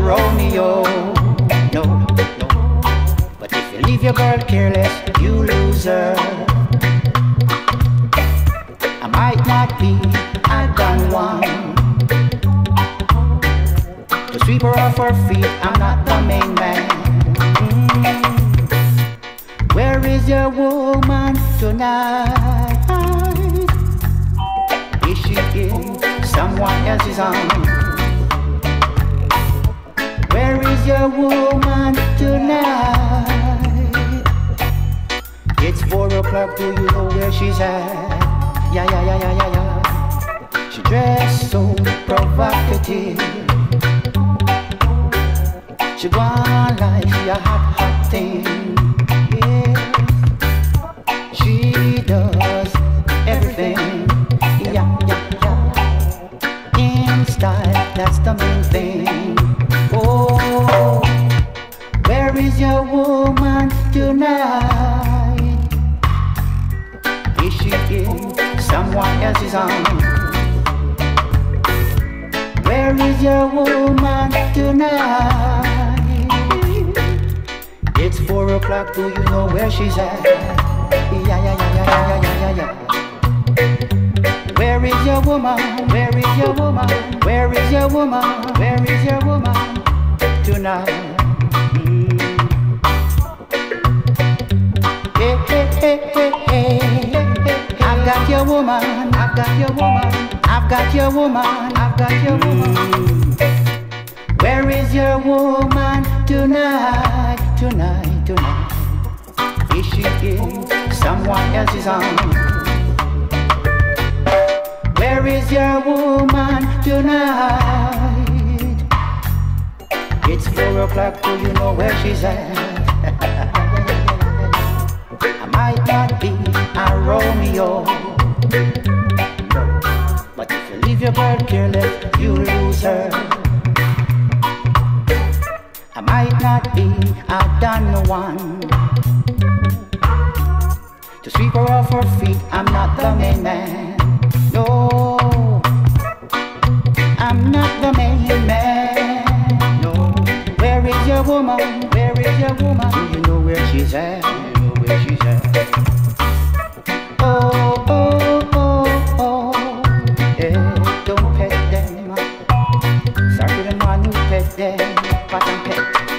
Romeo. No, no. But if you leave your girl careless, you lose her. I might not be a done one to sweep her off her feet. I'm not the main man. Where is your woman tonight? Is she in someone else's arms? Where is your woman tonight? It's 4 o'clock, do you know where she's at? Yeah, yeah, yeah, yeah, yeah, yeah. She dressed so provocative. She gone like she a hot, hot thing. Yeah. She does everything. Yeah, yeah, yeah. In style, that's the main thing. Oh, where is your woman tonight? Is she in someone else's arms? Where is your woman tonight? It's 4 o'clock, do you know where she's at? Yeah, yeah, yeah, yeah, yeah, yeah, yeah, yeah. Where is your woman? Where is your woman? Where is your woman? Where is your woman tonight? Hey, hey, hey, hey, hey. I've got your woman, I've got your woman, I've got your woman, I've got your woman. Where is your woman tonight, tonight, tonight? Is she in someone else's arms? Where is your woman tonight? It's 4 o'clock, do you know where she's at? I might not be a Romeo, no, but if you leave your girl careless, you lose her. I might not be a Don Juan to sweep her off her feet. I'm not the main man. No, I'm not the main man. No, where is your woman? Where is your woman? Do you know where she's at? Do you know where she's at? Oh, oh, oh, oh, yeah, don't pet them. Sorry, the man who pet them, but I'm pet.